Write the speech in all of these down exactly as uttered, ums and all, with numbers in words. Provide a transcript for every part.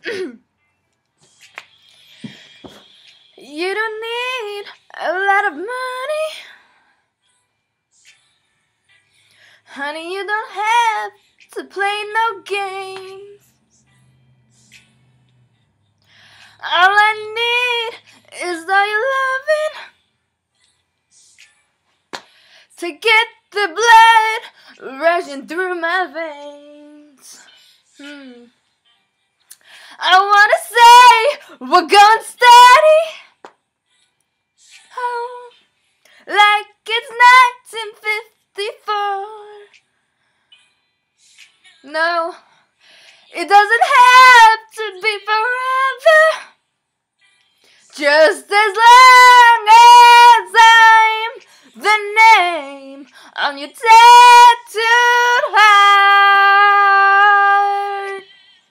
You don't need a lot of money, honey, you don't have to play no games. All I need is all your loving to get the blood rushing through my veins. Hmm. I wanna say we're going steady, oh, like it's nineteen fifty-four. No, it doesn't have to be forever. Just as long as I'm the name on your tattooed heart.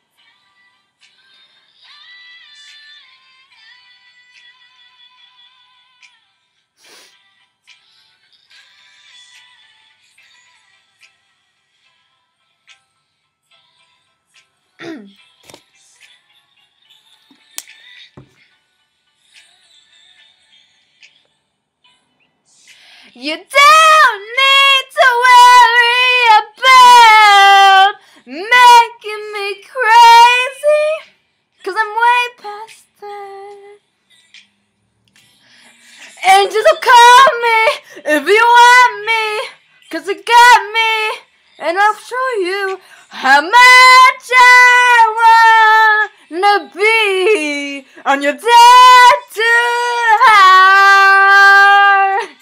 You don't need to worry about making me crazy, 'cause I'm way past that. Angels will call me if you want me, 'cause you got me, and I'll show you how much I wanna be on your tattooed heart.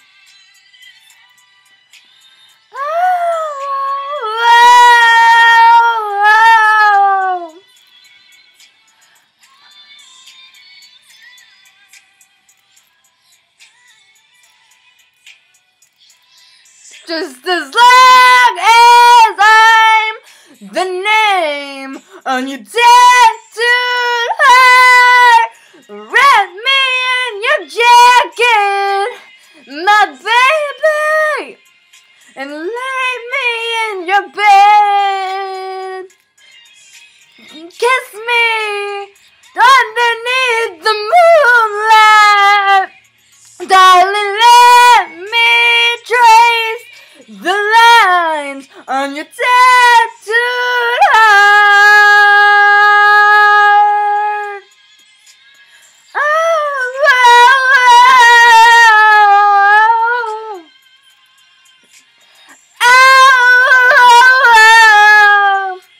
Just as long as I'm the name on your tattooed heart, wrap me in your jacket, my baby, and lay me in your bed. Kiss me underneath the moonlight, darling, let me trace the lines on your tattooed heart. Oh, oh, oh, oh, oh.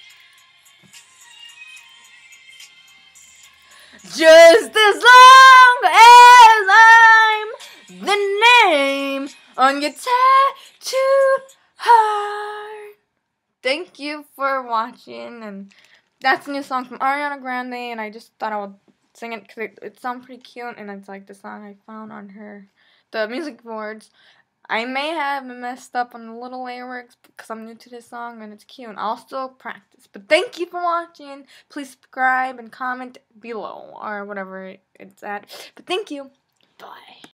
Just as long as I'm the name on your tattooed heart. Thank you for watching, and that's a new song from Ariana Grande, and I just thought I would sing it because it, it sounds pretty cute, and it's like the song I found on her, the music boards. I may have messed up on the little lyrics because I'm new to this song, and it's cute. I'll still practice. But thank you for watching. Please subscribe and comment below, or whatever it's at. But thank you. Bye.